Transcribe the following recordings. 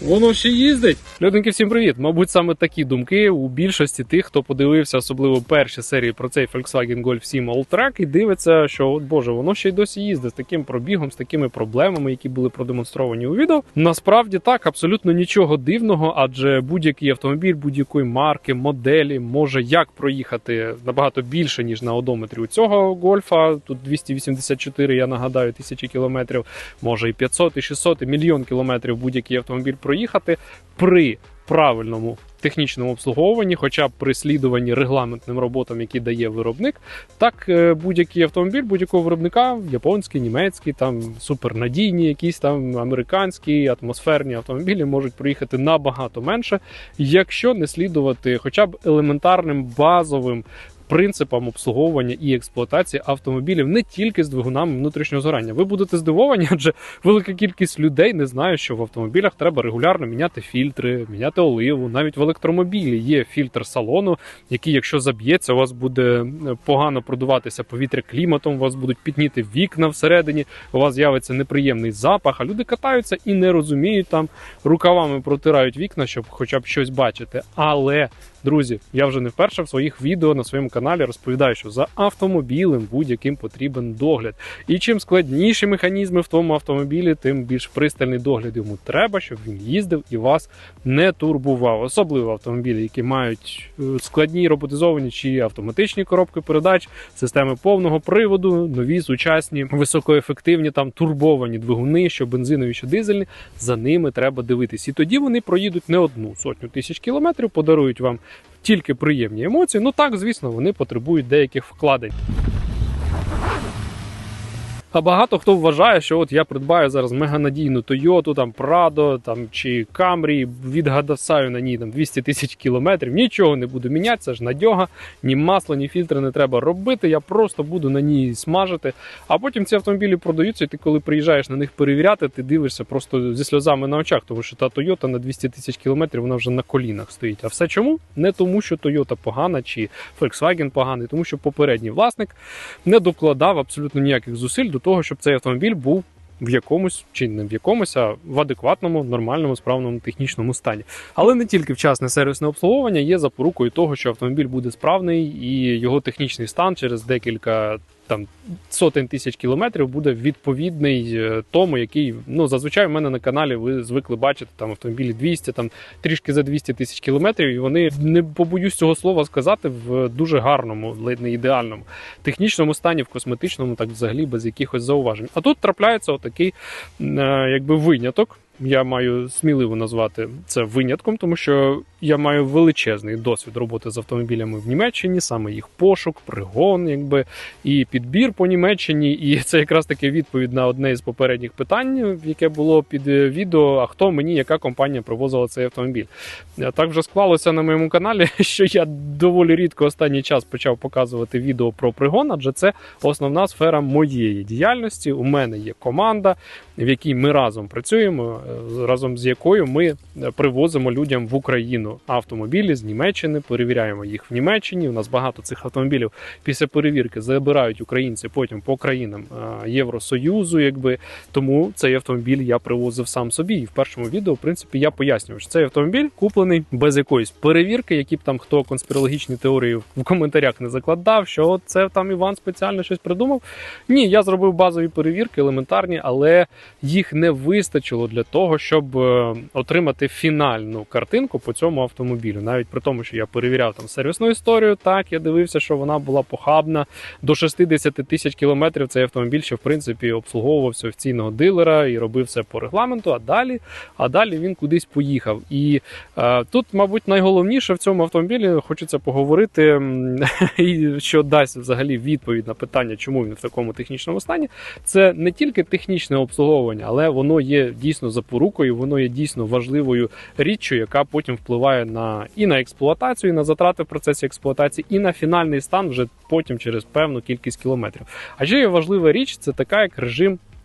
Воно ще їздить. Люденьки, всім привіт! Мабуть, саме такі думки у більшості тих, хто подивився особливо перші серії про цей Volkswagen Golf 7 Alltrack і дивиться, що, от боже, воно ще й досі їздить з таким пробігом, з такими проблемами, які були продемонстровані у відео. Насправді так, абсолютно нічого дивного, адже будь-який автомобіль, будь-якої марки, моделі може як проїхати набагато більше, ніж на одометрі у цього Гольфа. Тут 284, я нагадаю, тисячі кілометрів, може і 500, і 600, і мільйон кілометрів будь-який автомобіль проїхати при правильному технічному обслуговуванні, хоча б при слідуванні регламентним роботам, які дає виробник, так будь-який автомобіль, будь-якого виробника, японський, німецький, там супернадійні, якісь там американські, атмосферні автомобілі можуть проїхати набагато менше, якщо не слідувати хоча б елементарним базовим принципам обслуговування і експлуатації автомобілів не тільки з двигунами внутрішнього згорання. Ви будете здивовані, адже велика кількість людей не знає, що в автомобілях треба регулярно міняти фільтри, міняти оливу. Навіть в електромобілі є фільтр салону, який, якщо заб'ється, у вас буде погано продуватися повітря кліматом, у вас будуть пітніти вікна всередині, у вас з'явиться неприємний запах, а люди катаються і не розуміють, там рукавами протирають вікна, щоб хоча б щось бачити. Але, друзі, я вже не вперше в своїх відео на своєму каналі розповідаю, що за автомобілем будь-яким потрібен догляд. І чим складніші механізми в тому автомобілі, тим більш пристальний догляд йому треба, щоб він їздив і вас не турбував. Особливо автомобілі, які мають складні роботизовані чи автоматичні коробки передач, системи повного приводу, нові, сучасні, високоефективні, там турбовані двигуни, що бензинові, що дизельні, за ними треба дивитись. І тоді вони проїдуть не одну сотню тисяч кілометрів, подарують вам тільки приємні емоції. Ну так, звісно, вони потребують деяких вкладень. А багато хто вважає, що от я придбаю зараз меганадійну Toyota, там Prado, там чи Camry, відгадасаю на ній там 200 тисяч кілометрів, нічого не буду міняти, це ж надьога, ні масло, ні фільтри не треба робити, я просто буду на ній смажити. А потім ці автомобілі продаються, і ти коли приїжджаєш на них перевіряти, ти дивишся просто зі сльозами на очах, тому що та Toyota на 200 тисяч кілометрів, вона вже на колінах стоїть. А все чому? Не тому, що Toyota погана чи Volkswagen поганий, тому що попередній власник не докладав абсолютно ніяких зусиль до того, щоб цей автомобіль був в якомусь, чи не в якомусь, а в адекватному, нормальному, справному технічному стані. Але не тільки вчасне сервісне обслуговування є запорукою того, що автомобіль буде справний і його технічний стан через декілька сотень тисяч кілометрів буде відповідний тому, який, зазвичай в мене на каналі ви звикли бачити там автомобілі 200, там трішки за 200 тисяч кілометрів, і вони, не побоюсь цього слова сказати, в дуже гарному, ледь не ідеальному технічному стані, в косметичному, так взагалі без якихось зауважень. А тут трапляється отакий, виняток. Я маю сміливо назвати це винятком, тому що я маю величезний досвід роботи з автомобілями в Німеччині, саме їх пошук, пригон, і підбір по Німеччині. І це якраз таки відповідь на одне із попередніх питань, яке було під відео, а хто мені, яка компанія привозила цей автомобіль. Так вже склалося на моєму каналі, що я доволі рідко останній час почав показувати відео про пригон, адже це основна сфера моєї діяльності. У мене є команда, в якій ми разом працюємо, разом з якою ми привозимо людям в Україну автомобілі з Німеччини, перевіряємо їх в Німеччині. У нас багато цих автомобілів після перевірки забирають українці потім по країнам Євросоюзу, тому цей автомобіль я привозив сам собі. І в першому відео, в принципі, я пояснював, що цей автомобіль куплений без якоїсь перевірки, які б там хто конспірологічні теорії в коментарях не закладав, що це там Іван спеціально щось придумав. Ні, я зробив базові перевірки, елементарні, але їх не вистачило для того, щоб отримати фінальну картинку по цьому автомобілю. Навіть при тому, що я перевіряв там сервісну історію, так, я дивився, що вона була похабна. До 60 тисяч кілометрів цей автомобіль ще, в принципі, обслуговувався офіційного дилера і робив все по регламенту, а далі він кудись поїхав. І тут, мабуть, найголовніше в цьому автомобілі, хочеться поговорити, що дасть взагалі відповідь на питання, чому він в такому технічному стані, це не тільки технічне обслуговування, але воно є дійсно запорукою, воно є дійсно важливою річчю, яка потім впливає і на експлуатацію, і на затрати в процесі експлуатації, і на фінальний стан вже потім через певну кількість кілометрів. А ще є важлива річ, це така як режим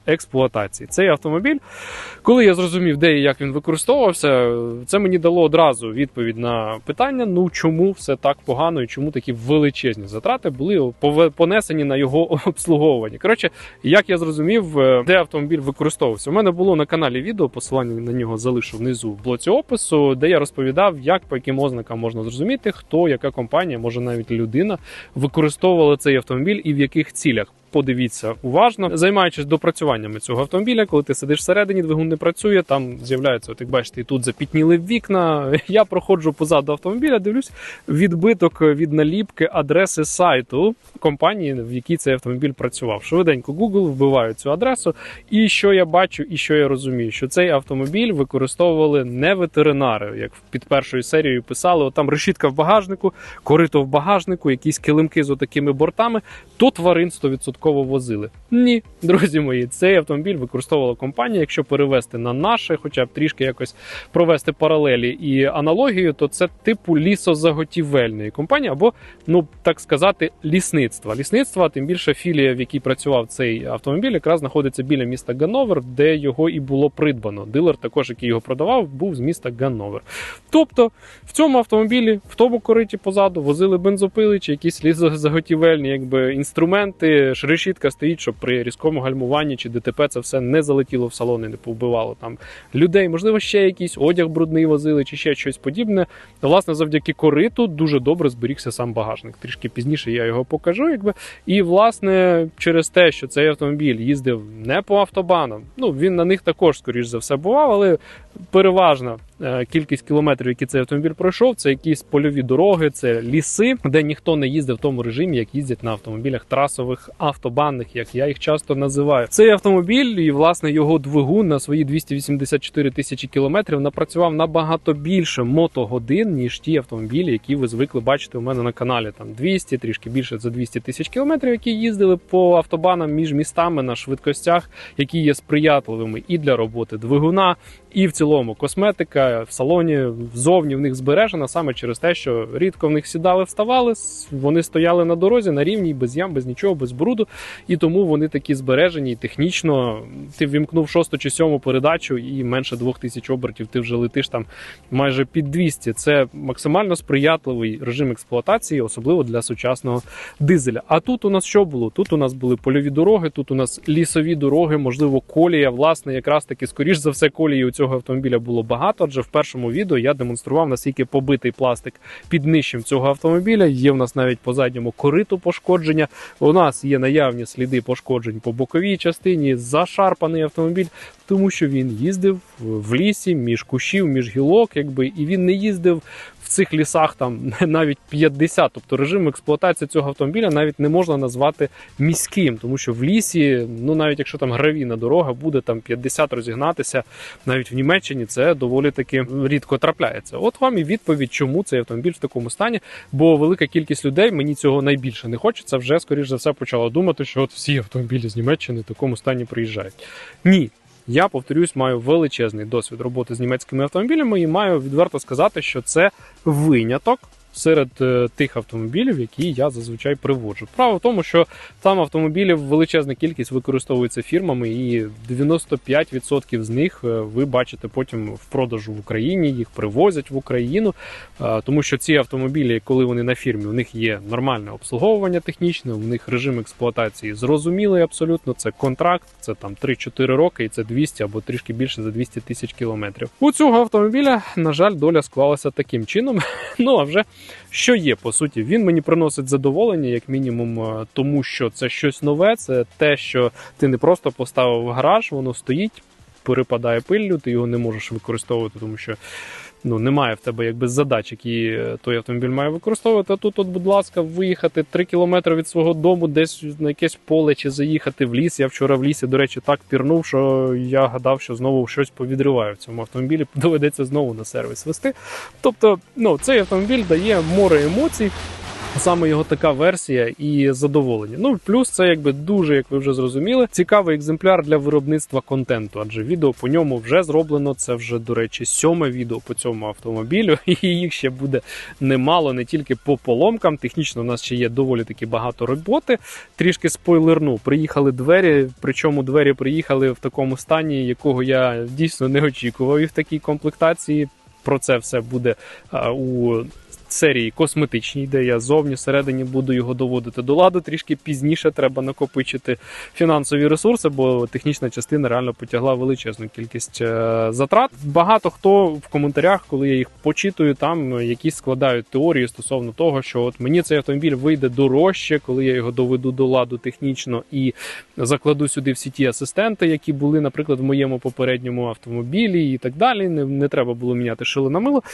експлуатації. Цей автомобіль, коли я зрозумів, де і як він використовувався, це мені дало одразу відповідь на питання, ну чому все так погано і чому такі величезні затрати були понесені на його обслуговування. Коротше, як я зрозумів, де автомобіль використовувався. У мене було на каналі відео, посилання на нього залишу внизу в блоці опису, де я розповідав, як, по яким ознакам можна зрозуміти, хто, яка компанія, може навіть людина, використовувала цей автомобіль і в яких цілях. Подивіться уважно, займаючись допрацюваннями цього автомобіля, коли ти сидиш всередині, двигун не працює, там з'являється, от як бачите, і тут запітніли вікна. Я проходжу позаду автомобіля, дивлюсь, відбиток від наліпки адреси сайту компанії, в якій цей автомобіль працював. Швиденько Google, вбиваю цю адресу, і що я бачу, і що я розумію, що цей автомобіль використовували не ветеринари, як під першою серією писали, от там решітка в багажнику, корито в багажнику, якісь килимки з отакими бортами, то тварин 100% возили. Ні, друзі мої, цей автомобіль використовувала компанія, якщо перевести на наше, хоча б трішки якось провести паралелі і аналогію, то це типу лісозаготівельної компанії, або, ну, так сказати, лісництва. Лісництва, тим більше філія, в якій працював цей автомобіль, якраз знаходиться біля міста Ганновер, де його і було придбано. Дилер також, який його продавав, був з міста Ганновер. Тобто, в цьому автомобілі, в тому кориті позаду, возили бензопили чи якісь лісозаготівельні, якби, інструменти, решітка стоїть, щоб при різкому гальмуванні чи ДТП це все не залетіло в салон і не повбивало там людей. Можливо, ще якийсь одяг брудний возили чи ще щось подібне. Власне, завдяки кориту дуже добре зберігся сам багажник. Трішки пізніше я його покажу, якби. І, власне, через те, що цей автомобіль їздив не по автобанам, ну, він на них також, скоріш за все, бував, але переважна кількість кілометрів, які цей автомобіль пройшов, це якісь польові дороги, це ліси, де ніхто не їздив в тому режимі, як їздять на автомобілях трасових, автобанних, як я їх часто називаю. Цей автомобіль і, власне, його двигун на свої 284 тисячі кілометрів напрацював набагато більше мотогодин, ніж ті автомобілі, які ви звикли бачити у мене на каналі. Там 200, трішки більше за 200 тисяч кілометрів, які їздили по автобанам між містами на швидкостях, які є сприятливими і для роботи двигуна, і в цілому косметика в салоні ззовні в них збережена саме через те, що рідко в них сідали, вставали, вони стояли на дорозі на рівні, без ям, без нічого, без бруду, і тому вони такі збережені, і технічно ти ввімкнув 6 чи 7 передачу і менше 2000 обертів ти вже летиш там майже під 200. Це максимально сприятливий режим експлуатації, особливо для сучасного дизеля. А тут у нас що було? Тут у нас були польові дороги, тут у нас лісові дороги, можливо, колія. Власне, якраз таки, скоріш за все, колії у цього автомобіля було багато, адже в першому відео я демонстрував, наскільки побитий пластик під днищем цього автомобіля. Є в нас навіть по задньому кориту пошкодження. У нас є наявні сліди пошкоджень по боковій частині, зашарпаний автомобіль, тому що він їздив в лісі, між кущів, між гілок, якби, і він не їздив в цих лісах там навіть 50. Тобто режим експлуатації цього автомобіля навіть не можна назвати міським, тому що в лісі, ну навіть якщо там гравійна дорога, буде там 50 розігнатися, навіть в Німеччині це доволі таки рідко трапляється. От вам і відповідь, чому цей автомобіль в такому стані, бо велика кількість людей, мені цього найбільше не хочеться, вже, скоріш за все, почала думати, що от всі автомобілі з Німеччини в такому стані приїжджають. Ні. Я, повторюсь, маю величезний досвід роботи з німецькими автомобілями і маю відверто сказати, що це виняток серед тих автомобілів, які я зазвичай приводжу. Справа в тому, що там автомобілів величезна кількість використовується фірмами, і 95% з них ви бачите потім в продажу в Україні, їх привозять в Україну, тому що ці автомобілі, коли вони на фірмі, у них є нормальне обслуговування технічне, у них режим експлуатації зрозумілий абсолютно, це контракт, це там 3-4 роки і це 200 або трішки більше за 200 тисяч кілометрів. У цього автомобіля, на жаль, доля склалася таким чином, ну а вже що є, по суті, він мені приносить задоволення, як мінімум, тому що це щось нове, це те, що ти не просто поставив в гараж, воно стоїть, перепадає пиллю, ти його не можеш використовувати, тому що немає в тебе якби задач, які той автомобіль має використовувати. А тут, будь ласка, виїхати 3 кілометри від свого дому, десь на якесь поле чи заїхати в ліс. Я вчора в лісі, до речі, так пірнув, що я гадав, що знову щось повідриваю в цьому автомобілі. Доведеться знову на сервіс вести. Тобто, цей автомобіль дає море емоцій. саме його така версія і задоволення. Ну, плюс це якби дуже, як ви вже зрозуміли, цікавий екземпляр для виробництва контенту, адже відео по ньому вже зроблено, це вже, до речі, 7-ме відео по цьому автомобілю, і їх ще буде немало, не тільки по поломкам, технічно у нас ще є доволі таки багато роботи. Трішки спойлерну, приїхали двері, причому двері приїхали в такому стані, якого я дійсно не очікував і в такій комплектації. Про це все буде у серії косметичній, де я зовні, всередині буду його доводити до ладу. Трішки пізніше треба накопичити фінансові ресурси, бо технічна частина реально потягла величезну кількість затрат. Багато хто в коментарях, коли я їх почитую, там якісь складають теорії стосовно того, що от мені цей автомобіль вийде дорожче, коли я його доведу до ладу технічно і закладу сюди всі ті асистенти, які були, наприклад, в моєму попередньому автомобілі і так далі. Не треба було міняти шило на мило.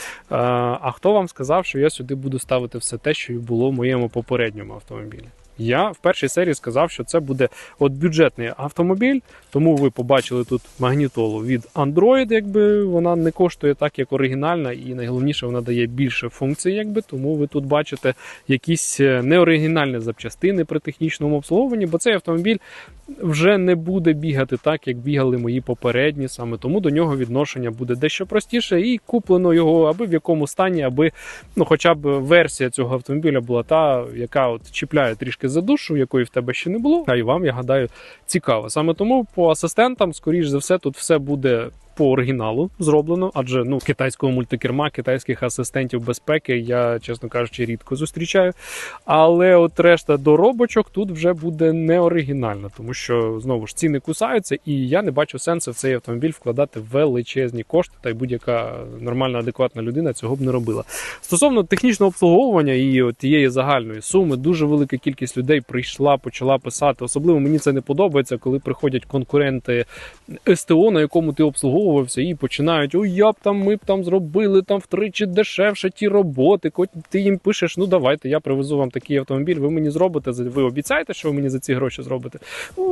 А хто вам сказав, що я сюди буду ставити все те, що і було в моєму попередньому автомобілі? Я в першій серії сказав, що це буде от бюджетний автомобіль, тому ви побачили тут магнітолу від Android, якби вона не коштує так, як оригінальна, і найголовніше, вона дає більше функцій, якби, тому ви тут бачите якісь неоригінальні запчастини при технічному обслуговуванні, бо цей автомобіль вже не буде бігати так, як бігали мої попередні, саме тому до нього відношення буде дещо простіше, і куплено його аби в якому стані, аби хоча б версія цього автомобіля була та, яка от чіпляє трішки за душу, якої в тебе ще не було, а і вам, я гадаю, цікаво. Саме тому по асистентам, скоріш за все, тут все буде по оригіналу зроблено, адже китайського мультикерма, китайських асистентів безпеки я, чесно кажучи, рідко зустрічаю. Але от решта доробочок тут вже буде не оригінальна, тому що, знову ж, ціни кусаються, і я не бачу сенсу в цей автомобіль вкладати величезні кошти, та й будь-яка нормальна, адекватна людина цього б не робила. Стосовно технічного обслуговування і от тієї загальної суми, дуже велика кількість людей прийшла, почала писати. Особливо мені це не подобається, коли приходять конкуренти СТО, на якому ти обслуговував, і починають: ой, ми б там зробили там втричі дешевше ті роботи. Ти їм пишеш: ну давайте, я привезу вам такий автомобіль, ви мені зробите, ви обіцяєте, що ви мені за ці гроші зробите?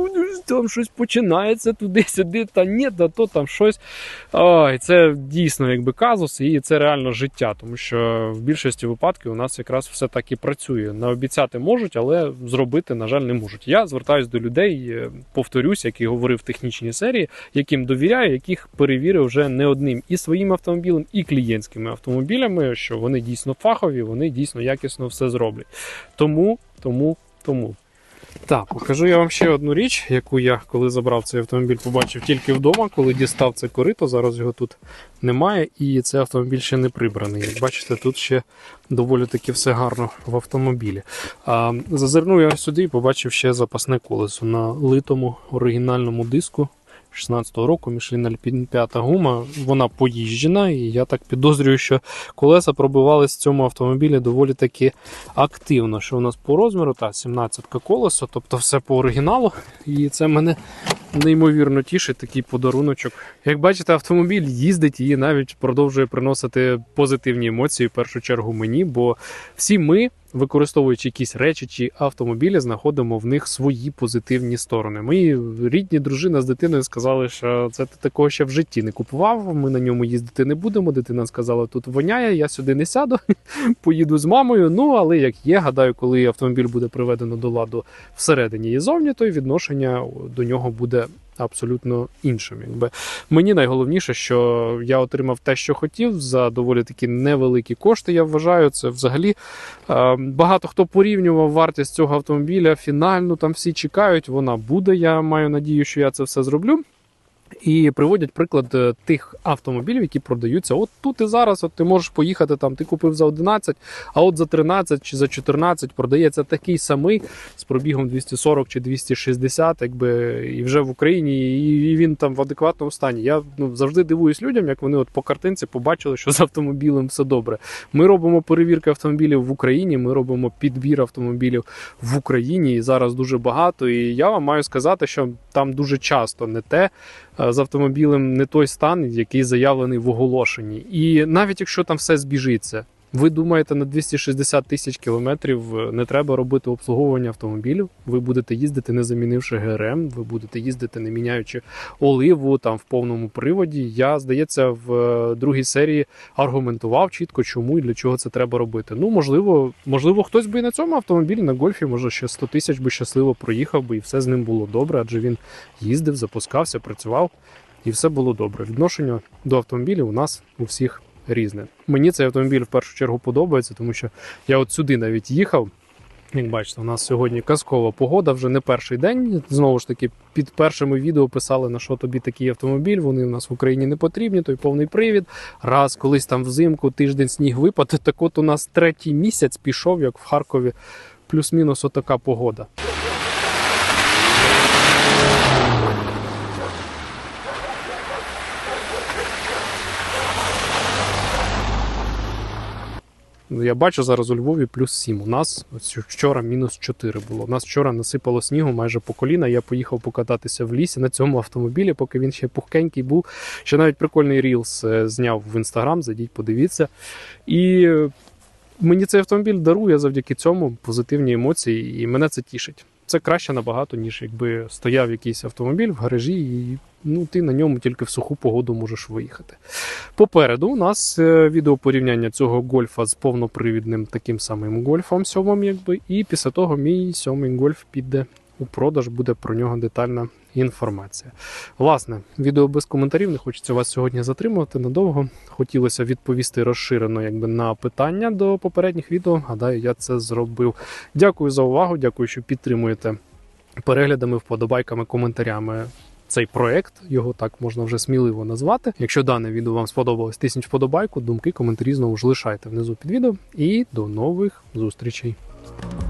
Там щось починається туди-сюди, та ні, да то там щось. Ой, це дійсно якби казус, і це реально життя, тому що в більшості випадків у нас якраз все так і працює. Наобіцяти можуть, але зробити, на жаль, не можуть. Я звертаюсь до людей, повторюсь, як і говорив в технічній серії, яким довіряю, яких перевірив вже не одним і своїм автомобілем, і клієнтськими автомобілями, що вони дійсно фахові, вони дійсно якісно все зроблять. Тому. Так, покажу я вам ще одну річ, яку я, коли забрав цей автомобіль, побачив тільки вдома, коли дістав це корито, зараз його тут немає, і цей автомобіль ще не прибраний. Як бачите, тут ще доволі таки все гарно в автомобілі. Зазирнув я сюди і побачив ще запасне колесо на литому оригінальному диску 16-го року, Michelin Alpine 5 гума, вона поїжджена, і я так підозрюю, що колеса пробивались в цьому автомобілі доволі таки активно. Що у нас по розміру? 17-ка колесо, тобто все по оригіналу, і це мене неймовірно тішить, такий подаруночок. Як бачите, автомобіль їздить і навіть продовжує приносити позитивні емоції, в першу чергу мені, бо всі ми, використовуючи якісь речі чи автомобілі, знаходимо в них свої позитивні сторони. Мої рідні, дружина з дитиною сказали, що це ти такого ще в житті не купував, ми на ньому їздити не будемо. Дитина сказала, тут воняє, я сюди не сяду, поїду з мамою. Ну, але як є, гадаю, коли автомобіль буде приведено до ладу всередині і зовні, то й відношення до нього буде абсолютно іншим. Мені найголовніше, що я отримав те, що хотів, за доволі такі невеликі кошти, я вважаю. Це взагалі багато хто порівнював вартість цього автомобіля фінальну, там всі чекають, вона буде, я маю надію, що я це все зроблю. І приводять приклад тих автомобілів, які продаються от тут і зараз. От ти можеш поїхати, там ти купив за 11, а от за 13 чи за 14 продається такий самий з пробігом 240 чи 260, і вже в Україні, і він там в адекватному стані. Я завжди дивуюсь людям, як вони от по картинці побачили, що з автомобілем все добре. Ми робимо перевірки автомобілів в Україні, ми робимо підбір автомобілів в Україні, і зараз дуже багато. І я вам маю сказати, що там дуже часто не те, з автомобілем не той стан, який заявлений в оголошенні. І навіть якщо там все збіжиться, Ви думаєте, на 260 тисяч кілометрів не треба робити обслуговування автомобілів? Ви будете їздити, не замінивши ГРМ, ви будете їздити, не міняючи оливу там в повному приводі. Я, здається, в другій серії аргументував чітко, чому і для чого це треба робити. Ну, можливо, хтось би і на цьому автомобілі, на Гольфі, може, ще 100 тисяч би щасливо проїхав би, і все з ним було добре, адже він їздив, запускався, працював, і все було добре. Відношення до автомобілів у нас у всіх різне. Мені цей автомобіль в першу чергу подобається, тому що я от сюди навіть їхав. Як бачите, у нас сьогодні казкова погода, вже не перший день. Знову ж таки, під першими відео писали, на що тобі такий автомобіль, вони в нас в Україні не потрібні, той повний привід. Раз колись там взимку тиждень сніг випаде, так от у нас 3-й місяць пішов, як в Харкові, плюс-мінус отака погода. Я бачу зараз у Львові плюс 7. У нас вчора мінус 4 було. У нас вчора насипало снігу майже по коліна. Я поїхав покататися в лісі на цьому автомобілі, поки він ще пухкенький був. Ще навіть прикольний рілс зняв в Інстаграм, зайдіть, подивіться. І мені цей автомобіль дарує завдяки цьому позитивні емоції, і мене це тішить. Це краще набагато, ніж якби стояв якийсь автомобіль в гаражі і ти на ньому тільки в суху погоду можеш виїхати. Попереду у нас відео порівняння цього Гольфа з повнопривідним таким самим Гольфом 7, якби, і після того мій 7 Гольф піде у продаж, буде про нього детальна інформація. Власне, відео без коментарів, не хочеться вас сьогодні затримувати надовго. Хотілося відповісти розширено на питання до попередніх відео. Гадаю, я це зробив. Дякую за увагу, дякую, що підтримуєте переглядами, вподобайками, коментарями цей проект, його так можна вже сміливо назвати. Якщо дане відео вам сподобалось, тисніть вподобайку, думки, коментарі знову ж лишайте внизу під відео. І до нових зустрічей!